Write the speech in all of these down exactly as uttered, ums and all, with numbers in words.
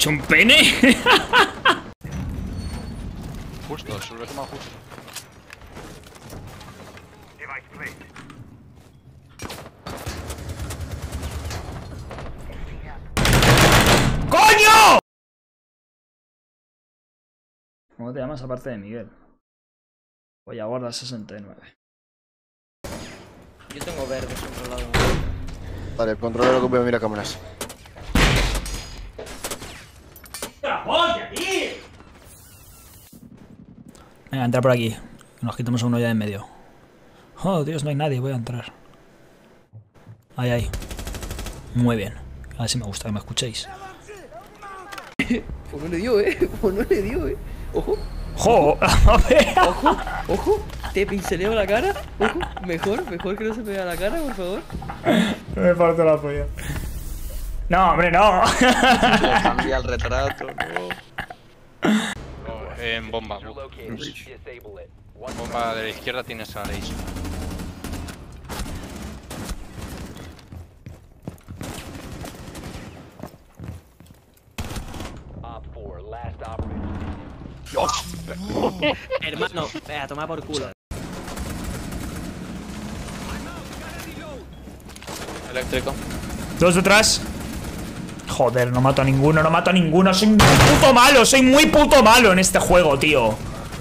un pene? Justo, se lo he tomado justo. ¡Coño! ¿Cómo te llamas aparte de Miguel? Voy a guardar sesenta y nueve. Yo tengo verdes controlado. Vale, controla lo que voy a mirar cámaras. Venga, entra por aquí. Nos quitamos a uno ya de en medio. Oh, Dios, no hay nadie. Voy a entrar. Ahí, ahí. Muy bien. A ver si me gusta que me escuchéis. Pues no le dio, eh. Pues no le dio, eh. Ojo. ¡Jo! A ver. Ojo, ojo. Te pinceleo la cara. Ojo. Mejor, mejor que no se pega la cara, por favor. Me parto la polla. No, hombre, no. Cambia el retrato, no. Oh, en bomba. Bomba de la izquierda tienes a Leis. Hermano, a tomar por culo. Eléctrico. Dos detrás. Joder, no mato a ninguno, no mato a ninguno. Soy muy puto malo, soy muy puto malo en este juego, tío.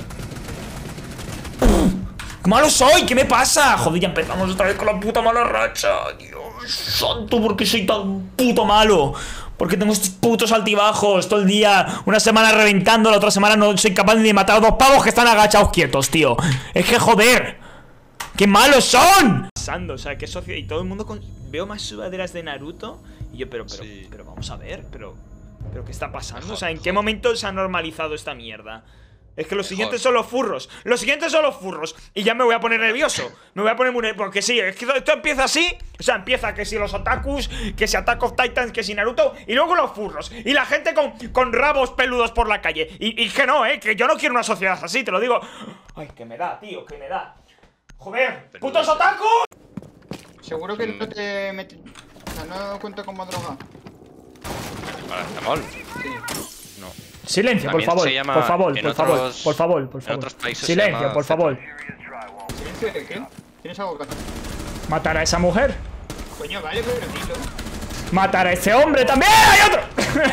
¡Qué malo soy! ¿Qué me pasa? Joder, ya empezamos otra vez con la puta mala racha. Dios santo, ¿por qué soy tan puto malo? ¿Por qué tengo estos putos altibajos todo el día? Una semana reventando, la otra semana no soy capaz ni de matar a dos pavos que están agachados quietos, tío. Es que joder. ¡Qué malos son! Pasando, o sea, qué sociedad. Y todo el mundo con... Veo más sudaderas de Naruto. Y yo, pero, pero, Sí. pero vamos a ver, pero... ¿Pero qué está pasando? O sea, ¿en qué momento se ha normalizado esta mierda? Es que los siguientes son los furros. Los siguientes son los furros. Y ya me voy a poner nervioso. Me voy a poner muy nervioso. Porque sí, es que esto empieza así. O sea, empieza que si los otakus, que si Attack of Titans, que si Naruto. Y luego los furros. Y la gente con, con rabos peludos por la calle. Y, y que no, eh. Que yo no quiero una sociedad así, te lo digo. Ay, que me da, tío, que me da. Joder, putos otakus. Seguro que no te mete... O sea, no cuenta como droga. ¿Paracetamol? Sí. No. Silencio, por También favor, se llama por favor, en por favor, otros- por favor, por en favor. otros países se Silencio, llama por favor. ¿Silencio de qué? ¿Tienes algo que hacer? ¿Matar a esa mujer? Coño, vale, pero dilo. ¡Matar a ese hombre también! ¡Hay otro!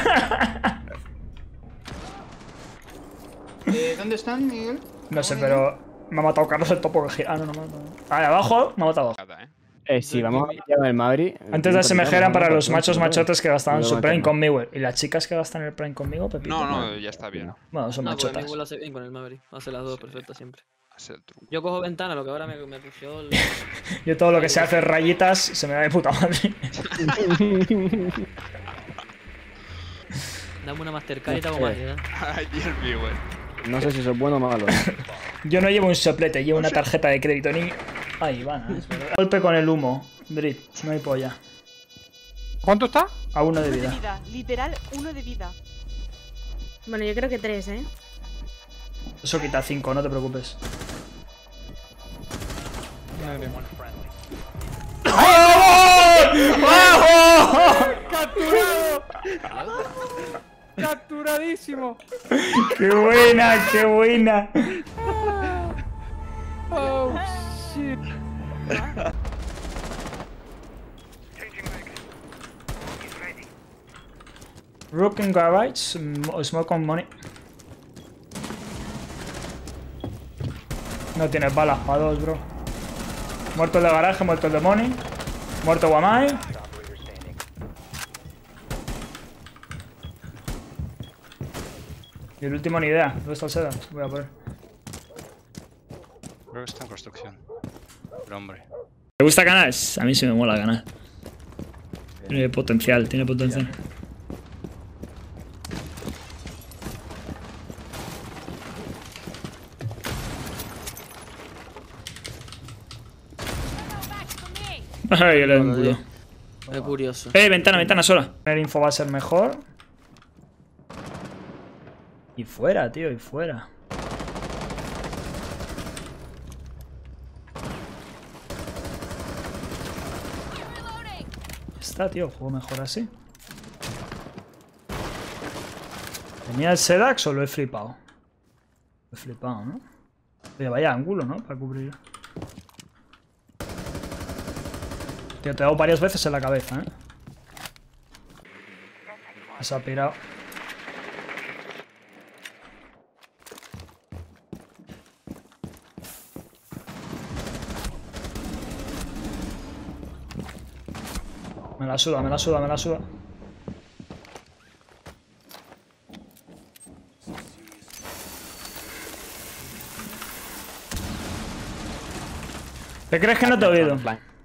Eh, ¿Dónde están, Miguel? No sé, pero me ha matado Carlos el topo. Ah, no, no me ha matado. Ahí abajo me ha matado. Eh, sí, vamos a llevar el Madrid. Antes de S M G eran para los machos machotes que gastaban No, su no, Prime no. conmigo. ¿Y las chicas que gastan el Prime conmigo, Pepito? No, no, ya está bien. Bueno, son No, porque machotas. Miguel lo hace bien con el Maverick. Hace las dos perfectas siempre. Es el truco. Yo cojo ventana, lo que ahora me, me pusheó el... Yo todo lo que se hace rayitas se me da de puta madre. Dame una Mastercard y te hago más, ¿eh? Ay, Dios mío, güey. No sé si eso es bueno o malo. Yo no llevo un soplete, llevo una tarjeta de crédito, niño. Ahí van, es verdad. Golpe con el humo. Brit, no hay polla. ¿Cuánto está? A uno de Uno de vida. vida, literal, uno de vida. Bueno, yo creo que tres, ¿eh? Eso quita cinco, no te preocupes. ¡Capturado! ¡Capturadísimo! ¡Qué buena, qué buena! ¡Oh, shit! Rook in garage, mm, smoke on money. No tienes balas para dos, bro. Muerto el de garaje, muerto el de money. Muerto Guamai. Y el último ni idea. ¿Dónde está el Seda? Voy a poner. Creo que está en construcción. Pero hombre. ¿Te gusta ganar? A mí sí me mola ganar. Tiene potencial, tiene potencial. Ay, el ángulo. Es curioso. Eh, ventana, ventana sola. El info va a ser mejor. Y fuera, tío, y fuera. Está, tío, juego mejor así. ¿Tenía el Sedax o lo he flipado? Lo he flipado, ¿no? Oye, vaya ángulo, ¿no? Para cubrir. Tío, te he dado varias veces en la cabeza, ¿eh? Se ha pirado. Me la suda, me la suda, me la suda. ¿Te crees que no te he oído?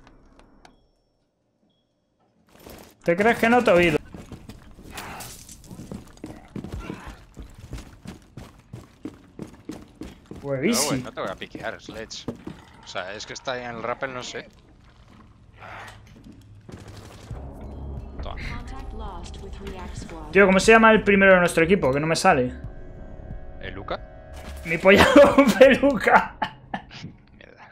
¿Te crees que no te he oído? No, Huevísimo. güey, no te voy a piquear, Sledge. O sea, es que está ahí en el rappel, no sé. Toma. Tío, ¿cómo se llama el primero de nuestro equipo? Que no me sale. ¿Eh, Luca? Mi polla con peluca. Mierda.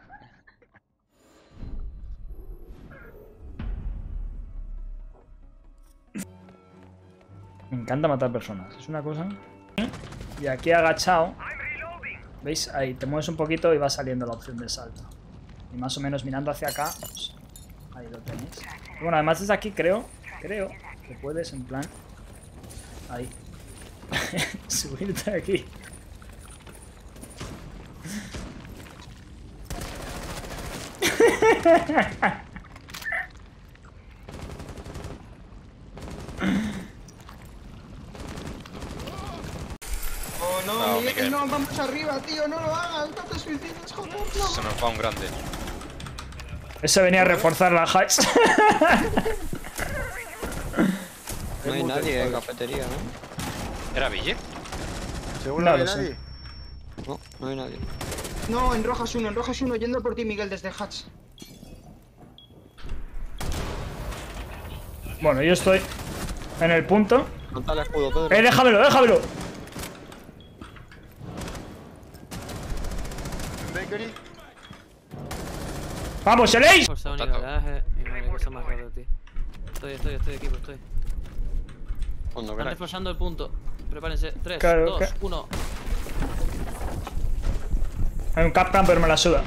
Me encanta matar personas. Es una cosa. Y aquí agachado. ¿Veis? Ahí te mueves un poquito y va saliendo la opción de salto. Y más o menos mirando hacia acá. Pues, ahí lo tenéis. Y bueno, además desde aquí creo. Creo que puedes en plan. Ahí. Subirte aquí. Oh no, No, Miguel, Miguel. no, vamos arriba, tío, no lo hagas, no te suicides, joder, no. Se nos va un grande. Ese venía a reforzar la Heights. No hay nadie en cafetería, ¿no? ¿Era Ville? ¿Seguro No que lo hay sé. nadie? No, no hay nadie. No, en rojas uno, en rojas uno, yendo por ti, Miguel, desde Hatch. Bueno, yo estoy en el punto. Monta el escudo, Pedro. ¡Eh, déjamelo, déjamelo! Bakery. ¡Vamos, Eleis! Forza Tato. única garaje y madre cosa más rara, tío. Estoy, estoy, estoy, equipo, estoy. Cuando Están queráis. reforzando el punto. Prepárense. tres, Claro, dos, que- uno. Hay un Capcan, pero me la suda.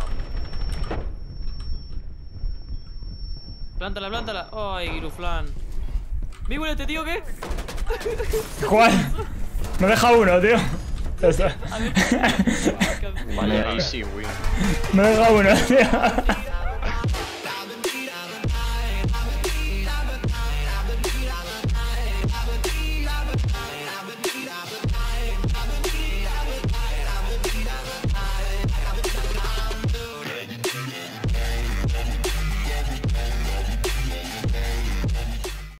Plántala, plántala. Ay, Giruflan. ¿Mi este tío qué? ¿Cuál? Me deja uno, tío. Ya está. A ver. Vale, ahí sí, güey. Me deja uno, tío.